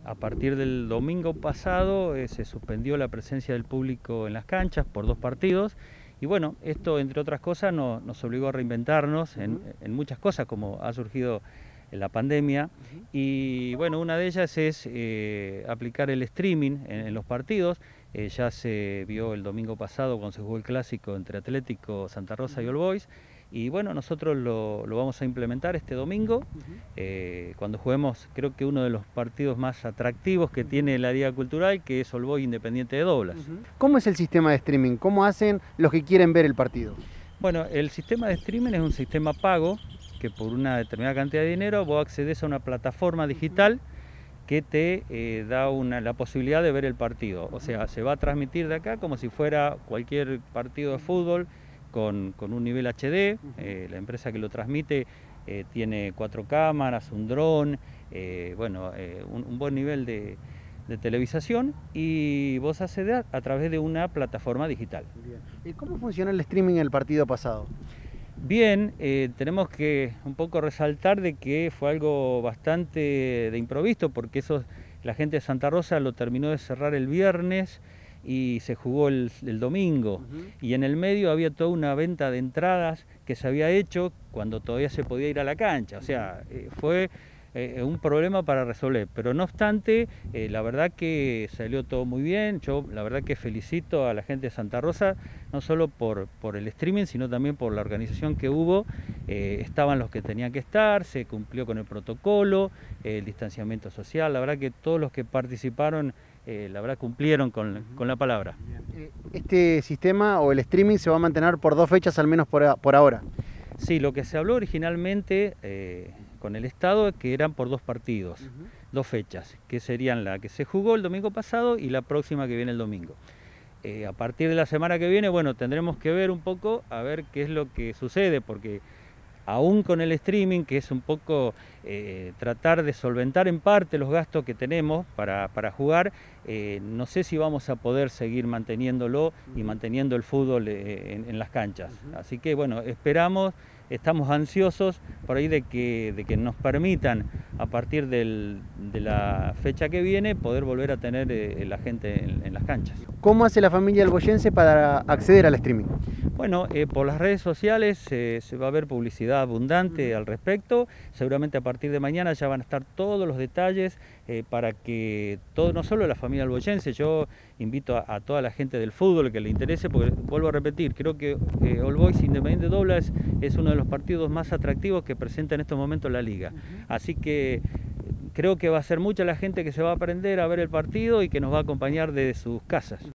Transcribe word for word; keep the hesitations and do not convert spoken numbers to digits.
a partir del domingo pasado eh, se suspendió la presencia del público en las canchas por dos partidos. Y bueno, esto entre otras cosas no, nos obligó a reinventarnos en, en muchas cosas, como ha surgido en la pandemia. Y bueno, una de ellas es eh, aplicar el streaming en, en los partidos. Eh, ya se vio el domingo pasado cuando se jugó el clásico entre Atlético, Santa Rosa y All Boys. Y bueno, nosotros lo, lo vamos a implementar este domingo, eh, cuando juguemos, creo que uno de los partidos más atractivos que tiene la Liga Cultural, que es All Boys Independiente de Doblas. ¿Cómo es el sistema de streaming? ¿Cómo hacen los que quieren ver el partido? Bueno, el sistema de streaming es un sistema pago, que por una determinada cantidad de dinero vos accedes a una plataforma digital que te eh, da una, la posibilidad de ver el partido. O sea, se va a transmitir de acá como si fuera cualquier partido de fútbol, Con, con un nivel H D, eh, la empresa que lo transmite eh, tiene cuatro cámaras, un dron, eh, bueno, eh, un, un buen nivel de, de televisación, y vos accedes a través de una plataforma digital. Bien. ¿Y cómo funciona el streaming en el partido pasado? Bien, eh, tenemos que un poco resaltar de que fue algo bastante de improviso, porque eso, la gente de Santa Rosa lo terminó de cerrar el viernes y se jugó el, el domingo. Uh-huh. Y en el medio había toda una venta de entradas que se había hecho cuando todavía se podía ir a la cancha. O sea, eh, fue eh, un problema para resolver, pero no obstante, eh, la verdad que salió todo muy bien. Yo la verdad que felicito a la gente de Santa Rosa, no solo por, por el streaming, sino también por la organización que hubo. Eh, estaban los que tenían que estar, se cumplió con el protocolo, eh, el distanciamiento social. La verdad que todos los que participaron Eh, la verdad cumplieron con, con la palabra. ¿Este sistema o el streaming se va a mantener por dos fechas al menos por, a, por ahora? Sí, lo que se habló originalmente eh, con el Estado que eran por dos partidos, uh-huh. dos fechas, que serían la que se jugó el domingo pasado y la próxima que viene el domingo. Eh, a partir de la semana que viene, bueno, tendremos que ver un poco a ver qué es lo que sucede, porque aún con el streaming, que es un poco eh, tratar de solventar en parte los gastos que tenemos para, para jugar, eh, no sé si vamos a poder seguir manteniéndolo y manteniendo el fútbol eh, en, en las canchas. Así que bueno, esperamos, estamos ansiosos por ahí de que, de que nos permitan a partir del, de la fecha que viene poder volver a tener eh, la gente en, en las canchas. ¿Cómo hace la familia alboyense para acceder al streaming? Bueno, eh, por las redes sociales eh, se va a ver publicidad abundante al respecto. Seguramente a partir de mañana ya van a estar todos los detalles eh, para que todo, no solo la familia alboyense, yo invito a, a toda la gente del fútbol que le interese, porque vuelvo a repetir, creo que eh, All Boys Independiente de Doblas es uno de los partidos más atractivos que presenta en estos momentos la liga. Así que creo que va a ser mucha la gente que se va a aprender a ver el partido y que nos va a acompañar desde sus casas.